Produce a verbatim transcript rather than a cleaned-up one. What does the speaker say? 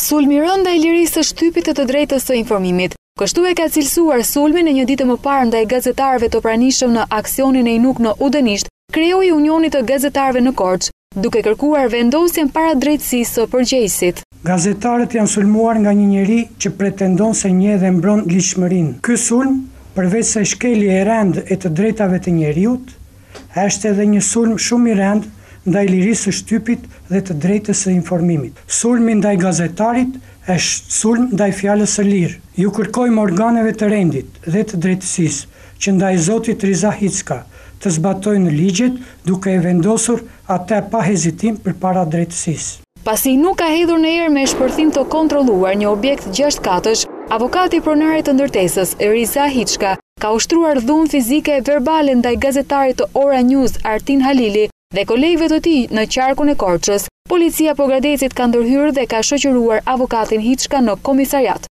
Sulmi rënd ndaj lirisë së shtypit të të drejtës së informimit. Kështu e ka cilësuar sulmin e një ditë më parë ndaj gazetarëve të pranishëm në aksionin e Inuk në Udenisht, kreu i Unionit të Gazetarëve në Korçë, duke kërkuar vendosjen para drejtësisë së përgjegjësit. Gazetarët janë sulmuar nga një njeri që pretendon se njeh dhe mbron ligjshmërinë. Ky sulm, përveç se shkelje e rëndë e të drejtave të njeriut, është edhe një sulm shumë i rëndë ndaj lirisë së shtypit dhe të drejtës së informimit. Sulmi ndaj gazetarit është sulm ndaj fjalës së lirë. Ju kërkojmë organeve të rendit dhe të drejtësisë që ndaj Zotit Riza Hicka të zbatojnë ligjet duke e vendosur atë pa hezitim përpara drejtësisë. Pasi nuk ka hedhur në erë me shpërthim të kontrolluar një objekt gjashtë katësh, avokati i pronarit të ndërtesës, Riza Hicka, ka ushtruar dhunë fizike e verbale ndaj gazetarit të Ora News Artin Halili dhe kolegëve të tij në qarkun e Korçës. Policia Pogradecit ka ndërhyrë dhe ka shoqëruar avokatin Hicka në komisariat.